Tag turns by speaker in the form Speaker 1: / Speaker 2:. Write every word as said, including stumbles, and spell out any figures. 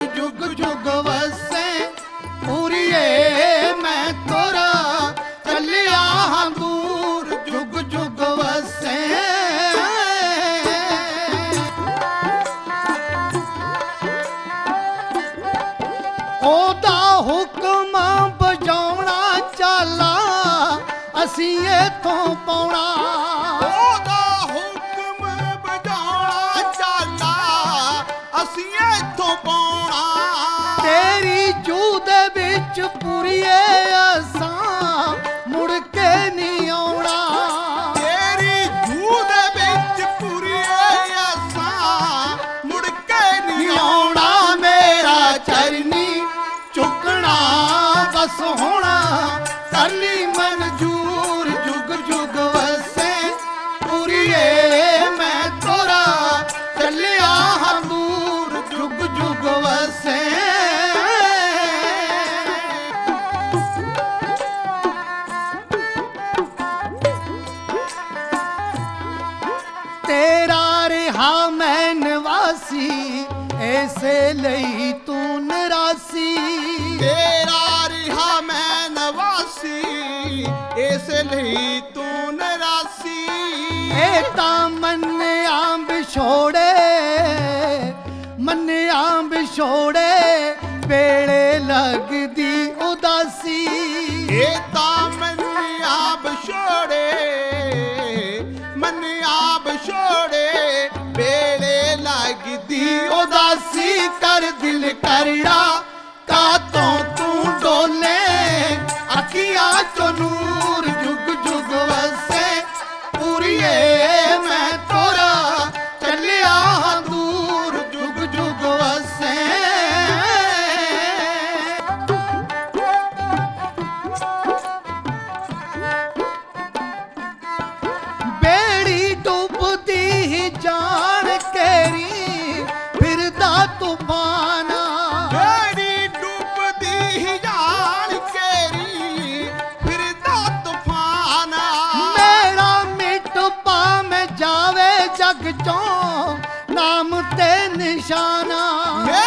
Speaker 1: जुग जुग वसे पूरिए मैं तोरा चलिया हाँ दूर जुग जुग वसे ओदा हुक्म बजाउणा चाला असी इथों पाउणा
Speaker 2: ओदा हुक्म बजाउणा चाला असी इथों पाउणा
Speaker 1: तेरी जूह दे विच पूरीए असां मुड़ के नहीं आउणा
Speaker 2: तेरी जूह दे विच पूरीए असां मुड़ के नहीं
Speaker 1: आउणा मेरा चरनी चुकना बस होना करनी मंजूर जुग जुग वसे पूरीए मैं तोरा चलिया हाँ दूर जुग जुग वसे तेरा रिहा मैं निवासी ऐसे लई तू नरासी
Speaker 2: तेरा रिहा मैं नवासी इस ਲਈ तू नरासी
Speaker 1: ए ता मन्निया बिछोड़े मन्निया बिछोड़े बेड़े लगदी उदासी
Speaker 2: ए ता मन्निया बिछोड़े मन्निया बिछोड़े बेड़े लगदी
Speaker 1: उदासी कर दिल करड़ा का तो तू डोले अखियां चो नूर जुग जुग वसे पूरिए मैं तोरा चलिया हाँ दूर जुग जुग वसे बेड़ी डुबदी ही जान केरी फिरदा तूफाना
Speaker 2: बेड़ी डुबदी ही जान केरी फिरदा तूफाना
Speaker 1: मेरा मिट पा में जावे जग चो नाम ते निशाना